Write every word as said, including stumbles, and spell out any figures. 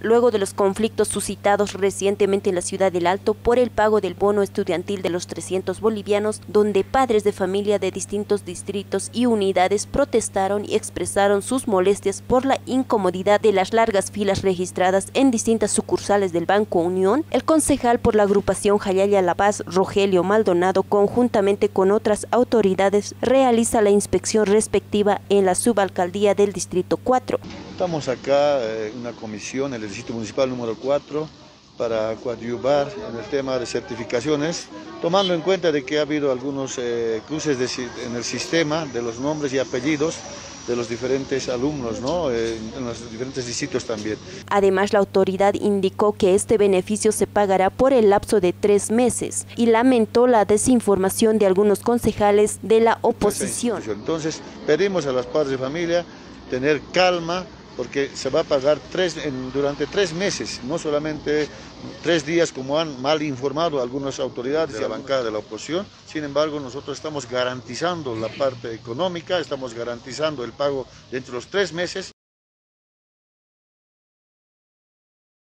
luego de los conflictos suscitados recientemente en la ciudad del Alto por el pago del bono estudiantil de los trescientos bolivianos, donde padres de familia de distintos distritos y unidades protestaron y expresaron sus molestias por la incomodidad de las largas filas registradas en distintas sucursales del Banco Unión. El concejal por la agrupación Jayaya La Paz, Rogelio Maldonado, conjuntamente con otras autoridades, realiza la inspección respectiva en la subalcaldía del Distrito cuatro. Estamos acá en una comisión, el Distrito Municipal número cuatro, para coadyuvar en el tema de certificaciones, tomando en cuenta de que ha habido algunos eh, cruces de, en el sistema de los nombres y apellidos de los diferentes alumnos, ¿no? Eh, en los diferentes distritos también. Además, la autoridad indicó que este beneficio se pagará por el lapso de tres meses y lamentó la desinformación de algunos concejales de la oposición. Entonces, pedimos a los padres de familia tener calma, porque se va a pagar tres, en, durante tres meses, no solamente tres días como han mal informado algunas autoridades de la bancada de la oposición. Sin embargo, nosotros estamos garantizando la parte económica, estamos garantizando el pago dentro de los tres meses.